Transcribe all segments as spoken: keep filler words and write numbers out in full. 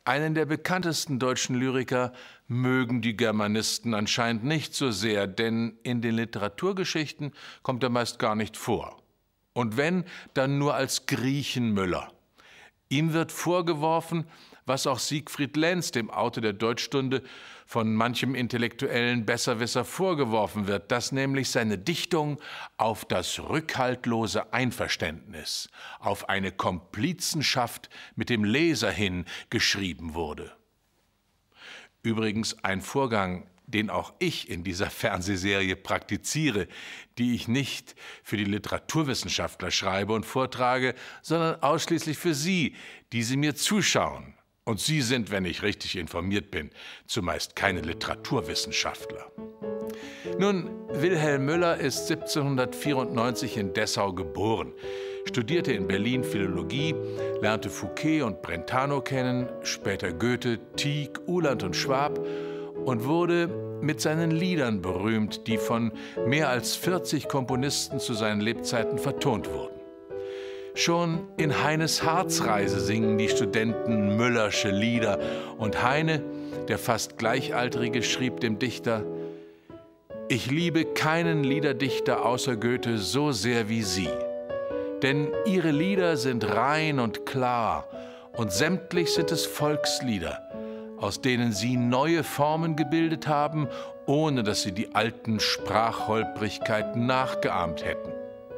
Einen der bekanntesten deutschen Lyriker mögen die Germanisten anscheinend nicht so sehr, denn in den Literaturgeschichten kommt er meist gar nicht vor. Und wenn, dann nur als Griechenmüller. Ihm wird vorgeworfen, was auch Siegfried Lenz, dem Autor der Deutschstunde, von manchem intellektuellen Besserwisser vorgeworfen wird, dass nämlich seine Dichtung auf das rückhaltlose Einverständnis, auf eine Komplizenschaft mit dem Leser hin geschrieben wurde. Übrigens ein Vorgang, den auch ich in dieser Fernsehserie praktiziere, die ich nicht für die Literaturwissenschaftler schreibe und vortrage, sondern ausschließlich für Sie, die Sie mir zuschauen. Und Sie sind, wenn ich richtig informiert bin, zumeist keine Literaturwissenschaftler. Nun, Wilhelm Müller ist siebzehnhundertvierundneunzig in Dessau geboren, studierte in Berlin Philologie, lernte Fouquet und Brentano kennen, später Goethe, Tieck, Uhland und Schwab und wurde mit seinen Liedern berühmt, die von mehr als vierzig Komponisten zu seinen Lebzeiten vertont wurden. Schon in Heines Harzreise singen die Studenten Müllersche Lieder und Heine, der fast Gleichaltrige, schrieb dem Dichter: Ich liebe keinen Liederdichter außer Goethe so sehr wie Sie, denn Ihre Lieder sind rein und klar und sämtlich sind es Volkslieder, aus denen Sie neue Formen gebildet haben, ohne dass Sie die alten Sprachholprigkeiten nachgeahmt hätten.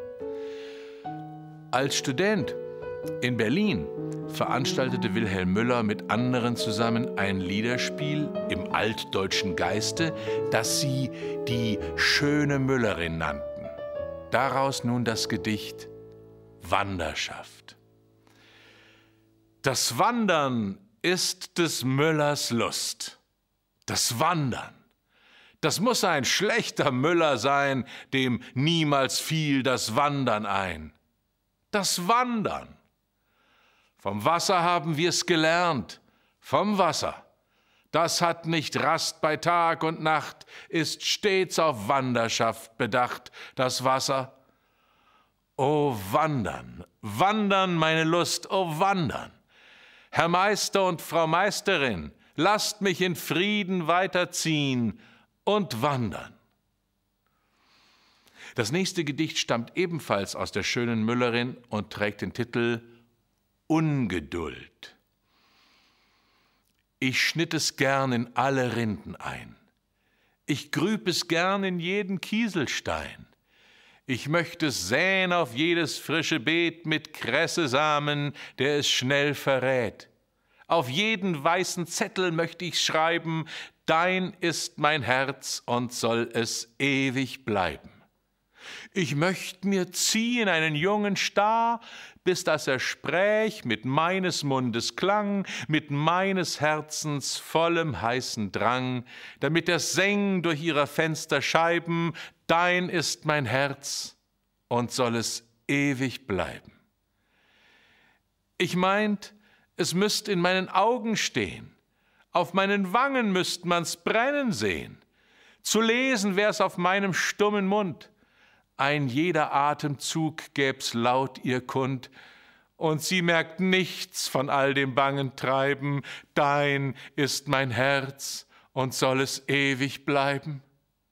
Als Student in Berlin veranstaltete Wilhelm Müller mit anderen zusammen ein Liederspiel im altdeutschen Geiste, das sie die schöne Müllerin nannten. Daraus nun das Gedicht Wanderschaft. Das Wandern ist des Müllers Lust. Das Wandern, das muss ein schlechter Müller sein, dem niemals fiel das Wandern ein. Das Wandern. Vom Wasser haben wir's gelernt, vom Wasser. Das hat nicht Rast bei Tag und Nacht, ist stets auf Wanderschaft bedacht, das Wasser. O Wandern, Wandern meine Lust, o Wandern. Herr Meister und Frau Meisterin, lasst mich in Frieden weiterziehen und wandern. Das nächste Gedicht stammt ebenfalls aus der schönen Müllerin und trägt den Titel Ungeduld. Ich schnitt es gern in alle Rinden ein. Ich grüb es gern in jeden Kieselstein. Ich möchte es säen auf jedes frische Beet mit Kressesamen, der es schnell verrät. Auf jeden weißen Zettel möchte ich schreiben, dein ist mein Herz und soll es ewig bleiben. Ich möcht mir ziehen einen jungen Star, bis dass er spräch mit meines Mundes Klang, mit meines Herzens vollem heißen Drang, damit er säng durch ihrer Fenster Scheiben, dein ist mein Herz und soll es ewig bleiben. Ich meint, es müsst in meinen Augen stehen, auf meinen Wangen müsst man's brennen sehen, zu lesen wär's auf meinem stummen Mund, ein jeder Atemzug gäb's laut ihr kund, und sie merkt nichts von all dem bangen Treiben, dein ist mein Herz und soll es ewig bleiben.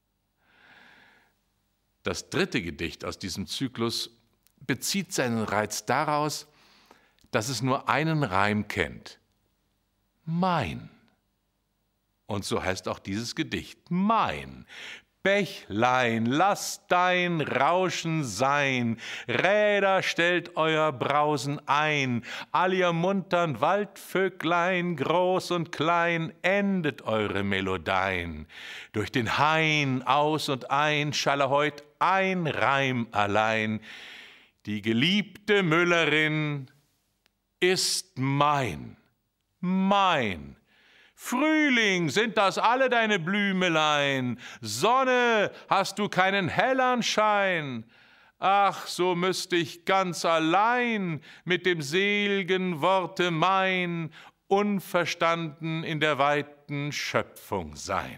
Das dritte Gedicht aus diesem Zyklus bezieht seinen Reiz daraus, dass es nur einen Reim kennt: mein. Und so heißt auch dieses Gedicht: Mein Bächlein, lass dein Rauschen sein, Räder stellt euer Brausen ein, all ihr muntern Waldvöglein, groß und klein, endet eure Melodein. Durch den Hain aus und ein schalle heut ein Reim allein. Die geliebte Müllerin ist mein, mein. Frühling, sind das alle deine Blümelein? Sonne, hast du keinen hellern Schein? Ach, so müsst ich ganz allein mit dem sel'gen Worte mein unverstanden in der weiten Schöpfung sein.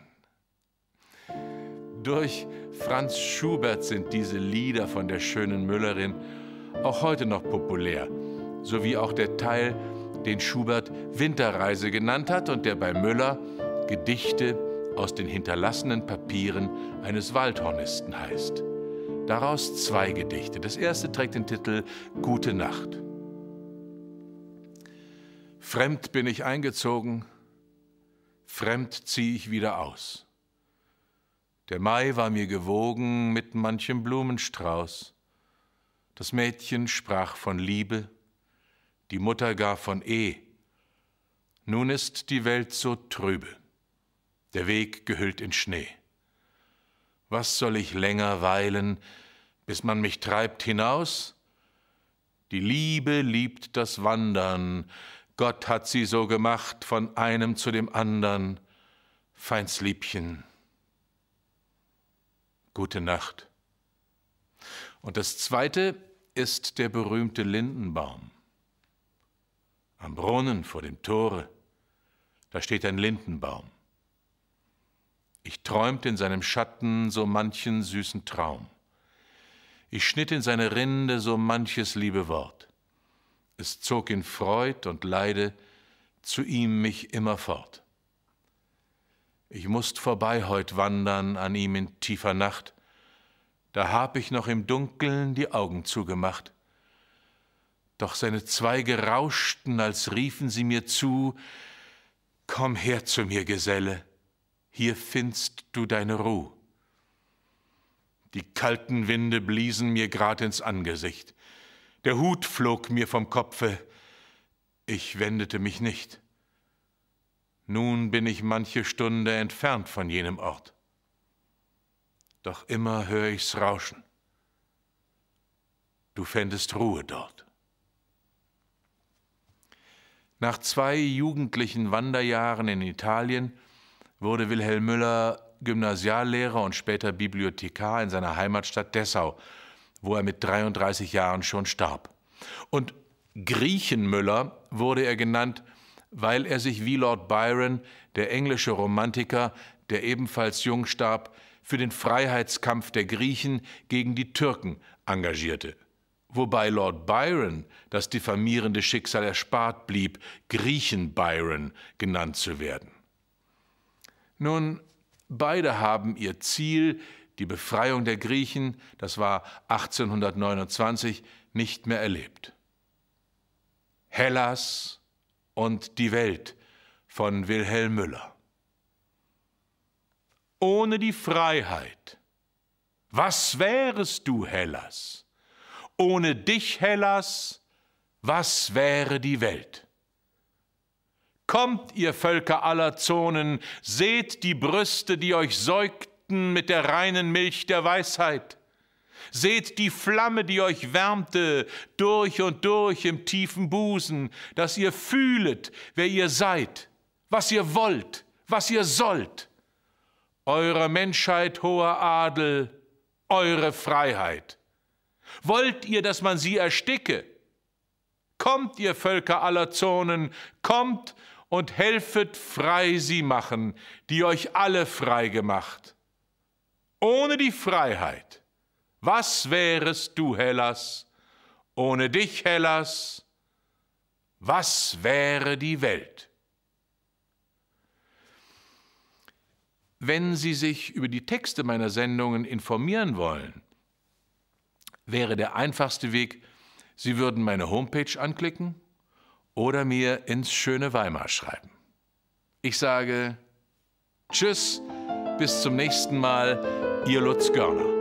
Durch Franz Schubert sind diese Lieder von der schönen Müllerin auch heute noch populär, sowie auch der Teil, den Schubert Winterreise genannt hat und der bei Müller Gedichte aus den hinterlassenen Papieren eines Waldhornisten heißt. Daraus zwei Gedichte. Das erste trägt den Titel Gute Nacht. Fremd bin ich eingezogen, fremd zieh ich wieder aus. Der Mai war mir gewogen mit manchem Blumenstrauß. Das Mädchen sprach von Liebe, die Mutter gar von Ehe. Nun ist die Welt so trübe, der Weg gehüllt in Schnee. Was soll ich länger weilen, bis man mich treibt hinaus? Die Liebe liebt das Wandern, Gott hat sie so gemacht, von einem zu dem andern. Feins Liebchen, gute Nacht. Und das zweite ist der berühmte Lindenbaum. Am Brunnen vor dem Tore, da steht ein Lindenbaum. Ich träumt in seinem Schatten so manchen süßen Traum. Ich schnitt in seine Rinde so manches liebe Wort. Es zog in Freud und Leide zu ihm mich immerfort. Ich mußt vorbei heut wandern an ihm in tiefer Nacht, da hab ich noch im Dunkeln die Augen zugemacht. Doch seine Zweige rauschten, als riefen sie mir zu, komm her zu mir, Geselle, hier findst du deine Ruh. Die kalten Winde bliesen mir grad ins Angesicht. Der Hut flog mir vom Kopfe, ich wendete mich nicht. Nun bin ich manche Stunde entfernt von jenem Ort. Doch immer hör ich's rauschen. Du fändest Ruhe dort. Nach zwei jugendlichen Wanderjahren in Italien wurde Wilhelm Müller Gymnasiallehrer und später Bibliothekar in seiner Heimatstadt Dessau, wo er mit dreiunddreißig Jahren schon starb. Und Griechenmüller wurde er genannt, weil er sich wie Lord Byron, der englische Romantiker, der ebenfalls jung starb, für den Freiheitskampf der Griechen gegen die Türken engagierte. Wobei Lord Byron das diffamierende Schicksal erspart blieb, Griechen-Byron genannt zu werden. Nun, beide haben ihr Ziel, die Befreiung der Griechen, das war achtzehnhundertneunundzwanzig, nicht mehr erlebt. Hellas und die Welt von Wilhelm Müller. Ohne die Freiheit, was wärest du, Hellas? Ohne dich, Hellas, was wäre die Welt? Kommt, ihr Völker aller Zonen, seht die Brüste, die euch säugten mit der reinen Milch der Weisheit. Seht die Flamme, die euch wärmte, durch und durch im tiefen Busen, dass ihr fühlet, wer ihr seid, was ihr wollt, was ihr sollt. Eurer Menschheit hoher Adel, eure Freiheit. Wollt ihr, dass man sie ersticke? Kommt, ihr Völker aller Zonen, kommt und helfet frei sie machen, die euch alle frei gemacht. Ohne die Freiheit, was wärest du, Hellas? Ohne dich, Hellas, was wäre die Welt? Wenn Sie sich über die Texte meiner Sendungen informieren wollen, wäre der einfachste Weg, Sie würden meine Homepage anklicken oder mir ins schöne Weimar schreiben. Ich sage Tschüss, bis zum nächsten Mal, Ihr Lutz Görner.